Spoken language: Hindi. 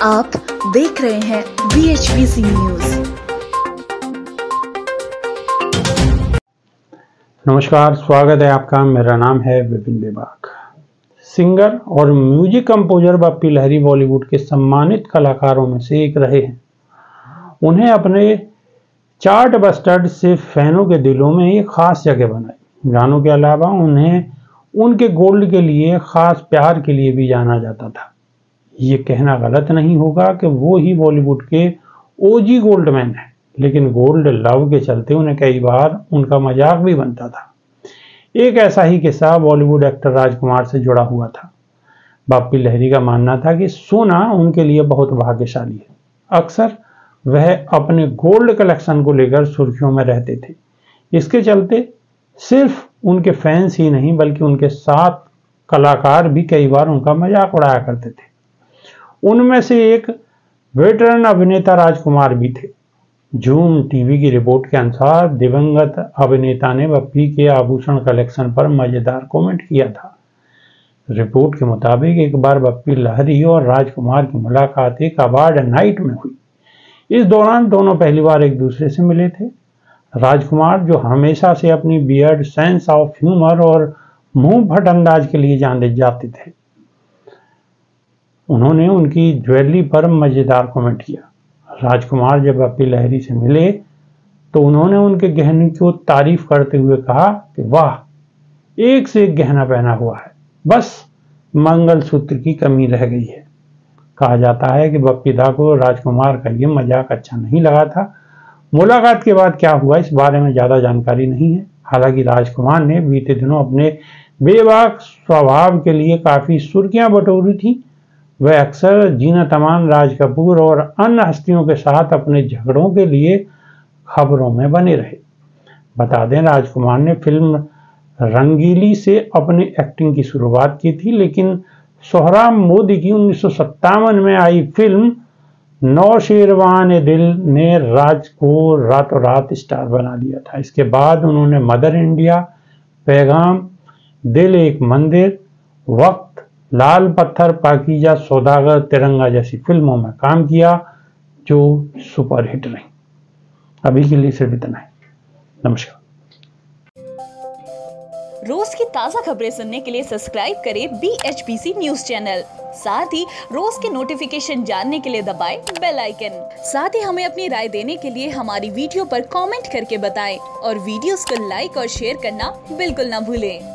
आप देख रहे हैं BHBC न्यूज। नमस्कार, स्वागत है आपका। मेरा नाम है विपिन बेबाक। सिंगर और music composer Bappi Lahiri Bollywood के सम्मानित कलाकारों में से एक रहे हैं। उन्हें अपने चार्ट बस्टर्ड से फैनों के दिलों में एक खास जगह बनाई। गानों के अलावा उन्हें उनके गोल्ड के लिए, खास प्यार के लिए भी जाना जाता था। ये कहना गलत नहीं होगा कि वो ही बॉलीवुड के ओजी गोल्डमैन हैं, लेकिन गोल्ड लव के चलते उन्हें कई बार उनका मजाक भी बनता था। एक ऐसा ही किस्सा बॉलीवुड एक्टर राजकुमार से जुड़ा हुआ था। बप्पी लहरी का मानना था कि सोना उनके लिए बहुत भाग्यशाली है। अक्सर वह अपने गोल्ड कलेक्शन को लेकर सुर्खियों में रहते थे। इसके चलते सिर्फ उनके फैंस ही नहीं, बल्कि उनके साथ कलाकार भी कई बार उनका मजाक उड़ाया करते थे। उनमें से एक वेटरन अभिनेता राजकुमार भी थे। झूम टीवी की रिपोर्ट के अनुसार दिवंगत अभिनेता ने बप्पी के आभूषण कलेक्शन पर मजेदार कमेंट किया था। रिपोर्ट के मुताबिक एक बार बप्पी लहरी और राजकुमार की मुलाकात एक अवार्ड नाइट में हुई। इस दौरान दोनों पहली बार एक दूसरे से मिले थे। राजकुमार, जो हमेशा से अपनी बियर्ड, सेंस ऑफ ह्यूमर और मुंह फट अंदाज के लिए जाने जाते थे, उन्होंने उनकी ज्वेलरी पर मजेदार कमेंट किया। राजकुमार जब बप्पी लहरी से मिले तो उन्होंने उनके गहने की तारीफ करते हुए कहा कि वाह, एक से एक गहना पहना हुआ है, बस मंगलसूत्र की कमी रह गई है। कहा जाता है कि बप्पी दा को राजकुमार का ये मजाक अच्छा नहीं लगा था। मुलाकात के बाद क्या हुआ, इस बारे में ज्यादा जानकारी नहीं है। हालांकि राजकुमार ने बीते दिनों अपने बेबाक स्वभाव के लिए काफी सुर्खियां बटोरी थी। वह अक्सर जीनत अमान, राज कपूर और अन्य हस्तियों के साथ अपने झगड़ों के लिए खबरों में बने रहे। बता दें, राजकुमार ने फिल्म रंगीली से अपनी एक्टिंग की शुरुआत की थी, लेकिन सोहराब मोदी की 1957 में आई फिल्म नौशेरवान दिल ने राज को रातों रात स्टार बना दिया था। इसके बाद उन्होंने मदर इंडिया, पैगाम, दिल एक मंदिर, वक्त, लाल पत्थर, पाकीजा, सौदागर, तिरंगा जैसी फिल्मों में काम किया, जो सुपरहिट रही। अभी के लिए सिर्फ इतना है। नमस्कार। रोज की ताजा खबरें सुनने के लिए सब्सक्राइब करें BHBC न्यूज चैनल। साथ ही रोज के नोटिफिकेशन जानने के लिए दबाएं बेल आइकन। साथ ही हमें अपनी राय देने के लिए हमारी वीडियो पर कमेंट करके बताएं और वीडियोस को लाइक और शेयर करना बिल्कुल ना भूलें।